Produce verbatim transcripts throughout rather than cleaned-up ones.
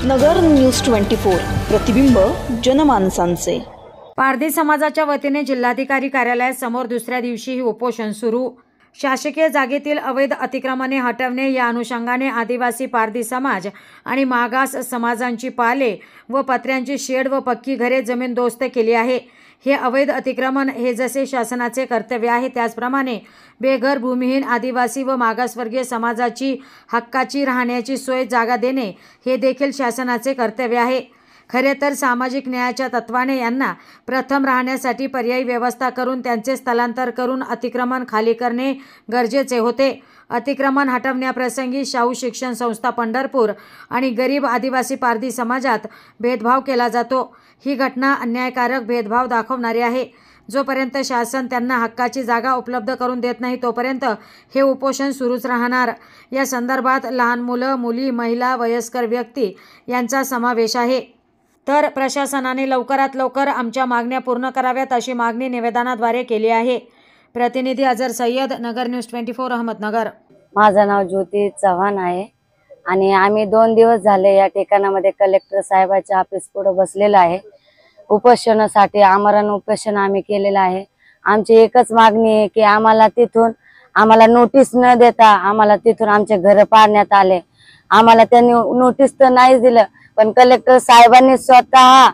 नगर news चोवीस प्रतिबिंब जनमानसांचे। पारधी समाजाच्या वतीने जिल्हाधिकारी कार्यालयासमोर दुसऱ्या दिवशीही उपोषण सुरू। शासकीय जागेतील अवैध अतिक्रमणे हटवणे या अनुषंगाने आदिवासी पारधी समाज आणि मागास समाजांची पाले व पत्र्यांची शेड व पक्की घरे जमीनदोस्त केली आहे। हे अवैध अतिक्रमण हे जसे शासनाचे कर्तव्य आहे त्याचप्रमाणे बेघर भूमिहीन आदिवासी व मागासवर्गीय समाजाची हक्काची राहण्याची सोय जागा देणे हे देखील शासनाचे कर्तव्य आहे। खरे तर सामाजिक न्यायाच्या तत्वाने यांना प्रथम राहण्यासाठी पर्यायी व्यवस्था करून त्यांचे स्थलांतर करून अतिक्रमण खाली करणे गरजेचे होते। अतिक्रमण हटवण्याप्रसंगी शाहू शिक्षण संस्था पंढरपूर आणि गरीब आदिवासी पारधी समाजात भेदभाव केला जातो। ही घटना अन्यायकारक भेदभाव दाखवणारी आहे। जोपर्यंत शासन त्यांना हक्काची जागा उपलब्ध करून देत नाही तोपर्यंत हे उपोषण सुरूच राहणार। या संदर्भात लहान मुलं, मुली, महिला, वयस्कर व्यक्ती यांचा समावेश आहे। तर प्रशासनाने लवकरात लवकर आमच्या मागण्या पूर्ण कराव्यात अशी मागणी निवेदनाद्वारे केली आहे। प्रतिनिधी अजर सय्यद, नगर न्यूज चोवीस अहमदनगर। माझं नाव ज्योती चव्हाण आहे आणि आम्ही दोन दिवस झाले या ठिकाणामध्ये कलेक्टर साहेबाच्या ऑफिस पुढे बसलेलो आहे। उपोषणासाठी आमरण उपोषण आम्ही केलेलं आहे। आमची एकच मागणी आहे की आम्हाला तिथून आम्हाला नोटीस न देता आम्हाला तिथून आमचे घर पाडण्यात आले। आम्हाला त्यांनी नोटीस तर नाही दिलं पण कलेक्टर साहेबांनी स्वतः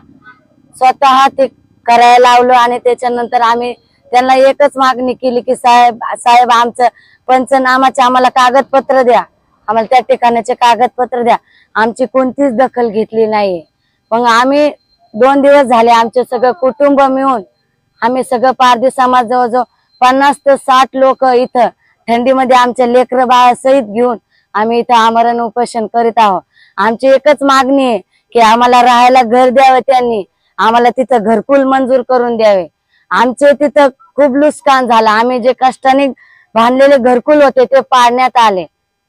स्वतः ते करायला लावलं आणि त्याच्यानंतर आम्ही त्यांना एकच मागणी केली की साहेब साहेब आमचं पंचनामाचे आम्हाला कागदपत्र द्या, आम्हाला त्या ठिकाणाचे कागदपत्र द्या। आमची कोणतीच दखल घेतली नाही। मग आम्ही दोन दिवस झाले आमचे सगळं कुटुंब मिळून आम्ही सगळं पारधी समाज जवळजवळ पन्नास ते साठ लोक इथं थंडीमध्ये आमच्या लेकर बाळा सहित घेऊन आम्ही इथं आमरण उपोषण करीत आहोत। आमची एकच मागणी आहे की आम्हाला राहायला घर द्यावे, त्यांनी आम्हाला तिथं घरकुल मंजूर करून द्यावे। आमचे तिथं खूप नुकसान झालं। आम्ही जे कष्टाने बांधलेले घरकुल होते ते पाडण्यात आले,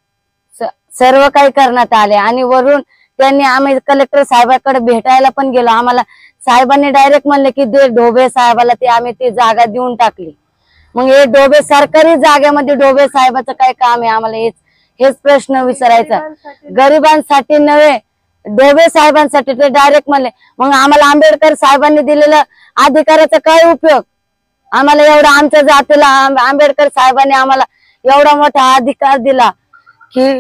सर्व काही करण्यात आले आणि वरून त्यांनी आम्ही कलेक्टर साहेबांकडे भेटायला पण गेलो। आम्हाला साहेबांनी डायरेक्ट म्हणले की दे ढोबे साहेबाला, ते आम्ही ती जागा देऊन टाकली। मग हे ढोबे सरकारी जागेमध्ये ढोबे साहेबाचं काय काम आहे? आम्हाला हेच हेच प्रश्न विचारायचा। गरिबांसाठी नव्हे, ढोबे साहेबांसाठी ते डायरेक्ट म्हणले। मग आम्हाला आंबेडकर साहेबांनी दिलेला अधिकाराचा काय उपयोग? आम्हाला एवढा आमच्या जातीला आंबेडकर साहेबांनी आम्हाला एवढा मोठा अधिकार दिला की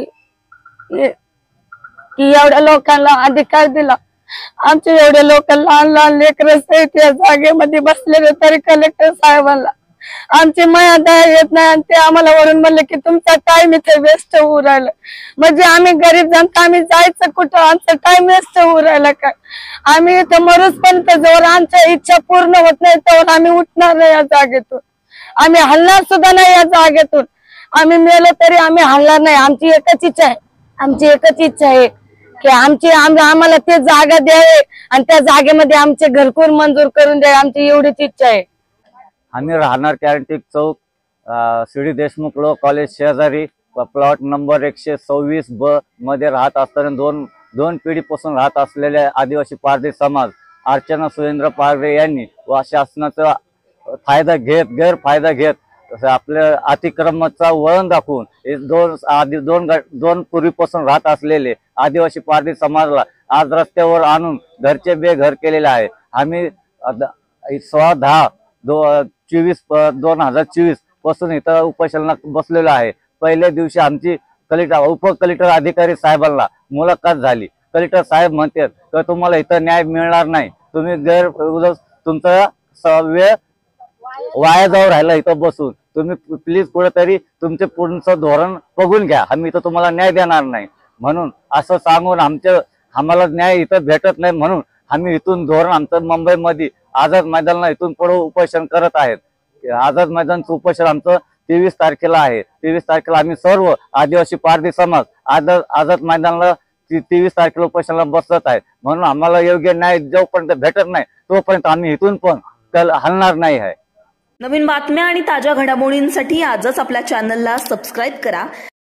की एवढ्या लोकांना अधिकार दिला। आमचे एवढे लोक लहान लहान लेकरं सहित या जागेमध्ये बसलेले तरी कलेक्टर साहेबांना आमची माया दया येत नाही आणि ते आम्हाला वरून म्हणले की तुमचा टाइम इथे वेस्ट होऊ राहिला। म्हणजे आम्ही गरीब जनता आम्ही जायचं कुठं? आमचा टाइम वेस्ट होऊ राहिला काय? आम्ही इथं मरूसपर्यंत जोवर आमच्या इच्छा पूर्ण होत नाही तोवर आम्ही उठणार नाही या जागेतून, आम्ही हलणार सुद्धा नाही या जागेतून। आम्ही मेलो तरी आम्ही हलणार नाही। आमची एकच इच्छा आहे, आमची एकच इच्छा आहे की आमची आम्हाला ते जागा द्यावे आणि त्या जागेमध्ये आमचे घरकुल मंजूर करून द्यावे। आमची एवढीच इच्छा आहे। आम्ही राहणार कॅरेंटिक चौक C D Deshmukh law college शेजारी प्लॉट नंबर एकशे सव्वीस ब मध्ये राहत असताना दोन दोन पिढीपासून राहत असलेल्या आदिवासी पारधी समाज अर्चना सुरेंद्र पारधे यांनी व शासनाचा फायदा घेत गैरफायदा घेत आपल्या अतिक्रमणाचा वळण दाखवून दोन आधी दोन दोन पूर्वीपासून राहत असलेले आदिवासी पारधी समाजाला आज रस्त्यावर आणून घरचे बेघर केलेले आहे। आम्ही सोळा दहा दो चोवीस दोन हजार चोवीस पासून इथं उपोषणाला बसलेलो आहे। पहिल्या दिवशी आमची कलेक्टर उप कलेक्टर अधिकारी साहेबांना मुलाखत झाली। कलेक्टर साहेब म्हणतात तर तुम्हाला इथं न्याय मिळणार नाही, तुम्ही गैर तुमचा वेळ वाया जाऊ राहिला इथं बसून, तुम्ही प्लीज कुठेतरी तुमचे पुढचं धोरण बघून घ्या, आम्ही इथं तुम्हाला न्याय देणार नाही म्हणून असं सांगून आमच्या आम्हाला न्याय इथं भेटत नाही म्हणून आम्ही इथून धोरण आमचं मुंबईमध्ये आझाद मैदानला इथून पुढे उपोषण करत आहेत। आझाद मैदानचं उपोषण आमचं तेवीस तारखेला आहे। तेवीस तारखेला आम्ही सर्व आदिवासी पारधी समाज आझाद आझाद मैदानला तेवीस तारखेला उपोषणाला बसत आहे म्हणून आम्हाला योग्य न्याय जोपर्यंत भेटत नाही तोपर्यंत आम्ही इथून पण हलणार नाही आहे। नवीन बातम्या आणि ताज्या घडामोडींसाठी आजच आपल्या चॅनलला सबस्क्राईब करा।